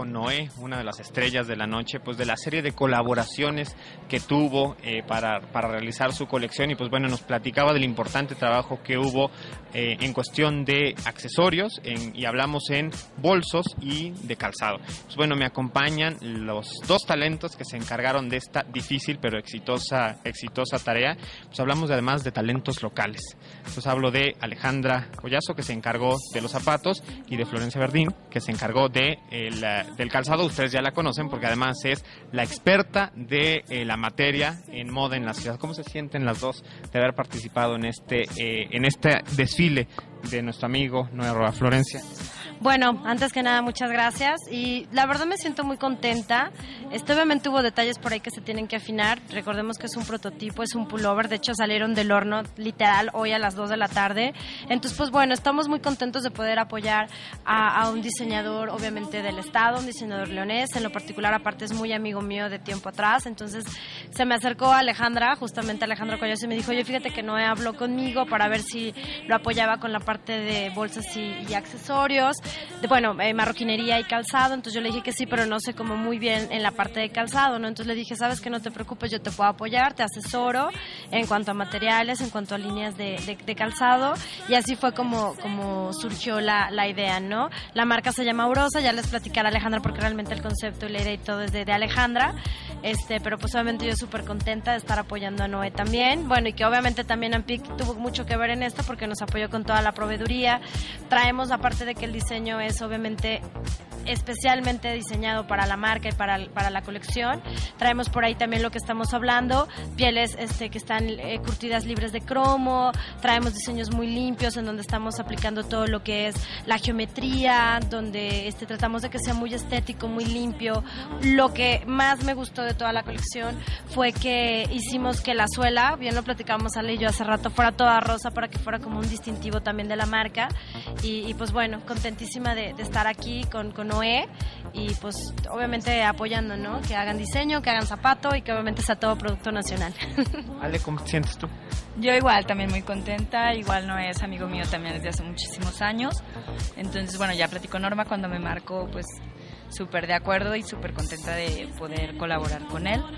Noé, una de las estrellas de la noche, pues de la serie de colaboraciones que tuvo para realizar su colección, y pues bueno, nos platicaba del importante trabajo que hubo en cuestión de accesorios, y hablamos en bolsos y de calzado. Pues bueno, me acompañan los dos talentos que se encargaron de esta difícil pero exitosa tarea. Pues hablamos además de talentos locales. Pues hablo de Alejandra Collazo, que se encargó de los zapatos, y de Florencia Verdín, que se encargó del calzado. Ustedes ya la conocen porque además es la experta de la materia en moda en la ciudad. ¿Cómo se sienten las dos de haber participado en este desfile de nuestro amigo Noé Roa? Florencia. Bueno, antes que nada, muchas gracias, y la verdad me siento muy contenta. Obviamente hubo detalles por ahí que se tienen que afinar. Recordemos que es un prototipo, es un pullover, de hecho salieron del horno literal hoy a las 2 de la tarde. Entonces, pues bueno, estamos muy contentos de poder apoyar a un diseñador, obviamente del estado, un diseñador leonés. En lo particular, aparte, es muy amigo mío de tiempo atrás. Entonces se me acercó Alejandra, justamente Alejandra Collazo, y me dijo: oye, fíjate que Noé habló conmigo para ver si lo apoyaba con la parte de bolsas y accesorios, marroquinería y calzado. Entonces yo le dije que sí, pero no sé cómo muy bien en la parte de calzado, ¿no? Entonces le dije: sabes que no te preocupes, yo te puedo apoyar, te asesoro en cuanto a materiales, en cuanto a líneas de calzado. Y así fue como surgió la idea, ¿no? La marca se llama Aurosa, ya les platicaré a Alejandra porque realmente el concepto y la idea y todo es de Alejandra. Pero pues obviamente yo súper contenta de estar apoyando a Noé también. Bueno, y que obviamente también Ampic tuvo mucho que ver en esto porque nos apoyó con toda la proveeduría. Traemos, aparte de que el diseño es obviamente especialmente diseñado para la marca y para la colección, traemos por ahí también lo que estamos hablando, pieles que están curtidas libres de cromo. Traemos diseños muy limpios en donde estamos aplicando todo lo que es la geometría, donde tratamos de que sea muy estético, muy limpio. Lo que más me gustó de toda la colección fue que hicimos que la suela, bien lo platicamos Ale y yo hace rato, fuera toda rosa para que fuera como un distintivo también de la marca. Y pues bueno, contentísima de estar aquí con Noé, y pues obviamente apoyando, ¿no? Que hagan diseño, que hagan zapato y que obviamente sea todo producto nacional. Ale, ¿cómo te sientes tú? Yo igual, también muy contenta. Igual Noé es amigo mío también desde hace muchísimos años. Entonces, bueno, ya platicó Norma cuando me marcó, pues súper de acuerdo y súper contenta de poder colaborar con él.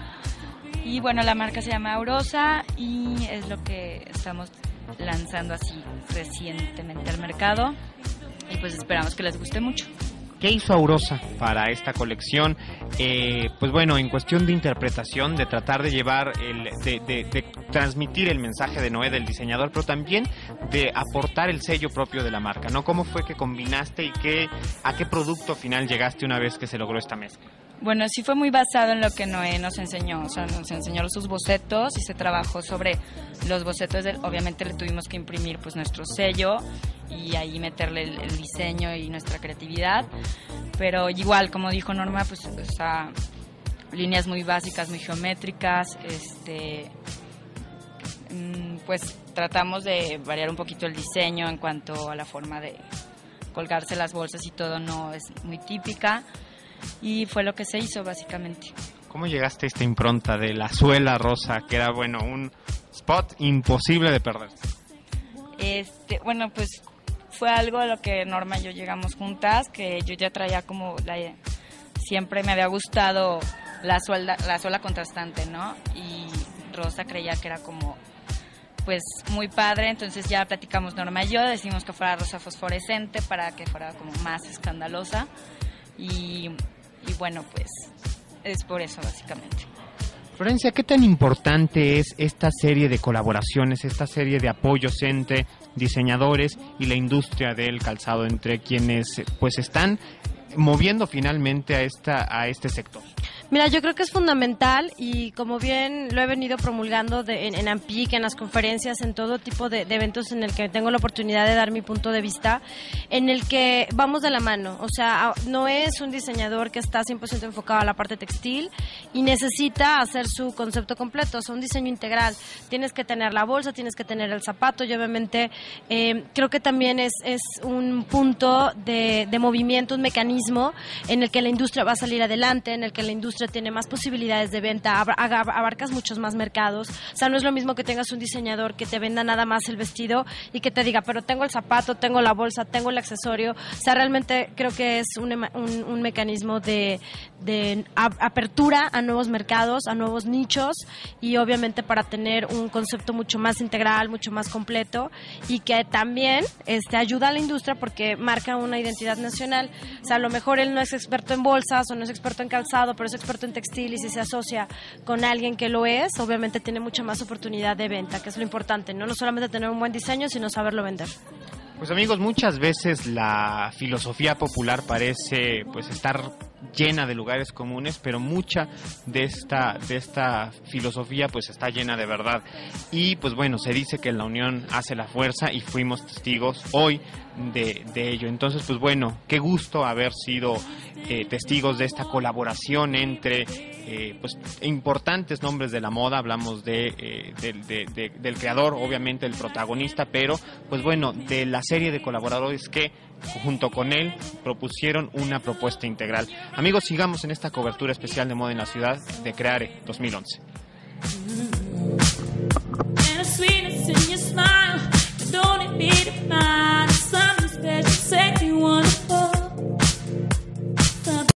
Y bueno, la marca se llama Aurosa y es lo que estamos lanzando así recientemente al mercado, y pues esperamos que les guste mucho. ¿Qué hizo Aurosa para esta colección? Pues bueno, en cuestión de interpretación, de tratar de llevar, de transmitir el mensaje de Noé, del diseñador, pero también de aportar el sello propio de la marca, ¿no? ¿Cómo fue que combinaste y a qué producto final llegaste una vez que se logró esta mezcla? Bueno, sí fue muy basado en lo que Noé nos enseñó, o sea, nos enseñó sus bocetos y se trabajó sobre los bocetos. Obviamente le tuvimos que imprimir pues nuestro sello y ahí meterle el diseño y nuestra creatividad, pero igual, como dijo Norma, pues o sea, líneas muy básicas, muy geométricas, pues tratamos de variar un poquito el diseño en cuanto a la forma de colgarse las bolsas y todo, no es muy típica. Y fue lo que se hizo básicamente. ¿Cómo llegaste a esta impronta de la suela rosa, que era, bueno, un spot imposible de perder? Bueno, pues fue algo a lo que Norma y yo llegamos juntas, que yo ya traía como siempre me había gustado la suela contrastante, ¿no? Y Rosa creía que era como pues muy padre, entonces ya platicamos Norma y yo, decimos que fuera rosa fosforescente para que fuera como más escandalosa. Y bueno, pues es por eso básicamente. Florencia, ¿qué tan importante es esta serie de colaboraciones, esta serie de apoyos entre diseñadores y la industria del calzado, entre quienes pues están moviendo finalmente a este sector? Mira, yo creo que es fundamental, y como bien lo he venido promulgando en Ampic, en las conferencias, en todo tipo de eventos en el que tengo la oportunidad de dar mi punto de vista, en el que vamos de la mano. O sea, no es un diseñador que está 100% enfocado a la parte textil y necesita hacer su concepto completo, o sea, un diseño integral. Tienes que tener la bolsa, tienes que tener el zapato, y obviamente creo que también es un punto de movimiento, un mecanismo en el que la industria va a salir adelante, en el que la industria industria tiene más posibilidades de venta, abarcas muchos más mercados. O sea, no es lo mismo que tengas un diseñador que te venda nada más el vestido y que te diga, pero tengo el zapato, tengo la bolsa, tengo el accesorio. O sea, realmente creo que es un mecanismo de apertura a nuevos mercados, a nuevos nichos, y obviamente para tener un concepto mucho más integral, mucho más completo, y que también ayuda a la industria porque marca una identidad nacional. O sea, a lo mejor él no es experto en bolsas o no es experto en calzado, pero es experto en textil, y si se asocia con alguien que lo es, obviamente tiene mucha más oportunidad de venta, que es lo importante, no solamente tener un buen diseño, sino saberlo vender. Pues amigos, muchas veces la filosofía popular parece pues estar llena de lugares comunes, pero mucha de esta filosofía pues está llena de verdad. Y pues bueno, se dice que la unión hace la fuerza y fuimos testigos hoy de ello. Entonces pues bueno, qué gusto haber sido testigos de esta colaboración entre pues importantes nombres de la moda. Hablamos del creador, obviamente el protagonista, pero pues bueno, de la serie de colaboradores que junto con él propusieron una propuesta integral. Amigos, sigamos en esta cobertura especial de moda en la ciudad de Creare 2011. And a sweetness in your smile, don't it be defined?